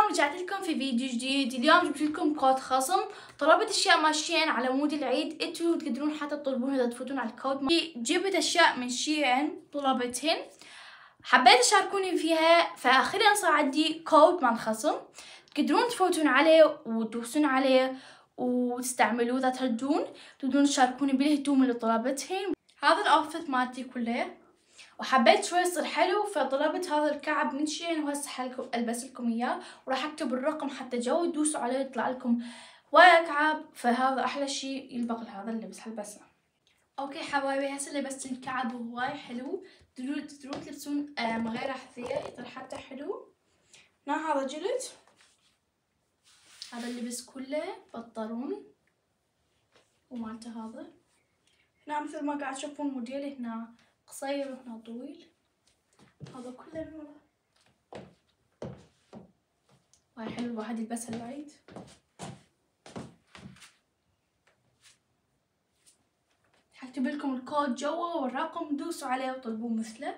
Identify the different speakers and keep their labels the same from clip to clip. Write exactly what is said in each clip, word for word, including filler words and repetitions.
Speaker 1: رجعت لكم في فيديو جديد. اليوم جبت لكم كود خصم. طلبت اشياء ماشيين على مود العيد، انتوا تقدرون حتى تطلبون اذا تفوتون على الكود. جبت اشياء من شيئين طلبتهن، حبيت تشاركوني فيها، فاخيرا صار عندي كود مال خصم تقدرون تفوتون عليه وتدوسون عليه وتستعملوه. اذا تردون تقدرون تشاركوني بالهدوم اللي طلبتهن. هذا الاوتفيت مالتي كله، وحبيت شوي يصير حلو فطلبت هذا الكعب من شين، وهسه حلكم البس لكم اياه، وراح اكتب الرقم حتى جو تدوسوا عليه يطلع لكم ويا كعب. فهذا احلى شيء يلبق لهذا اللبس حلبسه. اوكي حبايبي، هسه لبست الكعب وهواي حلو. تقدرون تقدرون تلبسون من غير احذيه يطلع حتى حلو. هنا هذا جلد، هذا اللبس كله بنطلون ومالته هذا. هنا مثل ما قاعد تشوفون موديل، هنا قصير وهنا طويل. هذا كله من ورا وايد حلو، الواحد يلبسها العيد. حكتب لكم الكود جوا والرقم، دوسوا عليه وطلبوه مثله.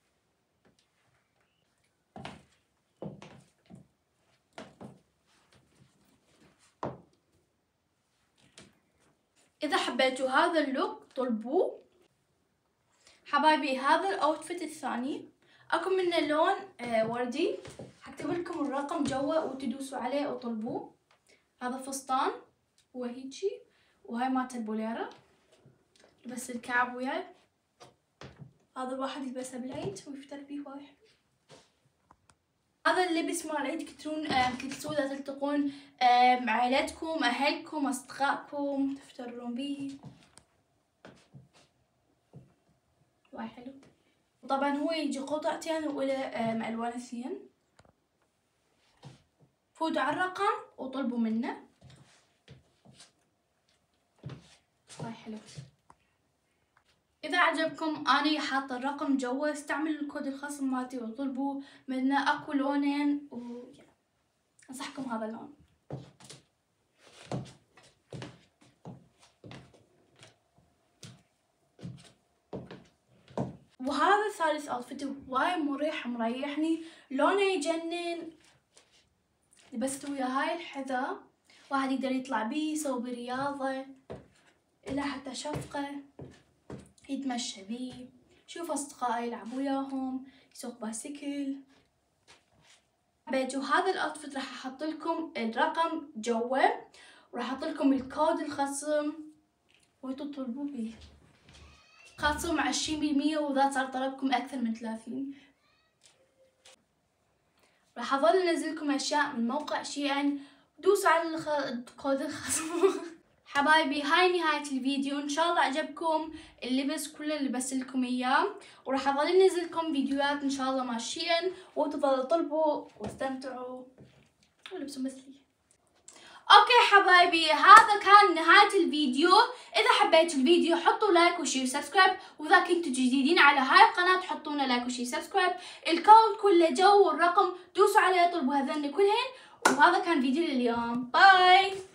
Speaker 1: اذا حبيتوا هذا اللوك طلبوه. حبايبي هذا الاوتفيت الثاني اكو منه لون آه وردي، حكتب لكم الرقم جوا وتدوسوا عليه وطلبوه. هذا فستان هو هيجي، وهاي مالت البوليرة، بس الكعب وياي. هذا الواحد يلبسه بالعيد ويفتر بيه وايد حلو. هذا اللبس مال العيد تقدرون تلبسوه اذا تلتقون مع عائلتكم، اهلكم، اصدقائكم، تفترون بيه وايد حلو. طبعا هو يجي قطعتين وله الوان اثنين. فوتوا على الرقم وطلبوا منه وايد حلو. اذا عجبكم اني حاطه الرقم جوا، استعملوا الكود الخصم مالتي وطلبوا منه. اكو لونين و انصحكم هذا اللون. وهذا ثالث اوتفيت هواي مريح مريحني، لونه يجنن. لبست ويا هاي الحذاء، واحد يقدر يطلع بيه يسوي بيه رياضه، إلى حتى شفقه يتمشى بيه، شوف اصدقائي يلعب وياهم، يسوق بايسكل. حبيتوا هذا الاوتفيت راح احط لكم الرقم جوا، وراح احط لكم الكود الخصم وانتوا تطلبوا بيه. خصم عشرين بالمية، واذا صار طلبكم اكثر من ثلاثين. راح اظل انزل لكم اشياء من موقع شيئين، دوسوا على الكود الخصم. حبايبي هاي نهاية الفيديو، ان شاء الله عجبكم اللبس كله اللي لبست لكم اياه، وراح اظل انزل لكم فيديوهات ان شاء الله ماشيين، وتظلوا تطلبوا واستمتعوا ولبسوا مثلي. اوكي حبايبي، هذا كان نهاية الفيديو. اذا حبيتوا الفيديو حطوا لايك وشي وسبسكرايب، واذا كنتوا جديدين على هاي القناة حطونا لايك وشي وسبسكرايب. الكود كله جو والرقم دوسوا عليه طلبوا هذين كلهن. وهذا كان فيديو لليوم، باي.